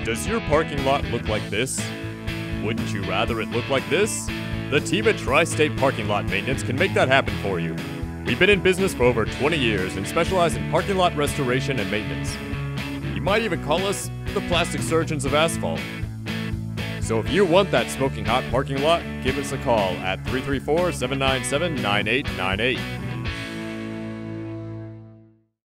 Does your parking lot look like this? Wouldn't you rather it look like this? The team at Tri-State Parking Lot Maintenance can make that happen for you. We've been in business for over 20 years and specialize in parking lot restoration and maintenance. You might even call us the plastic surgeons of asphalt. So if you want that smoking hot parking lot, give us a call at 334-797-9898.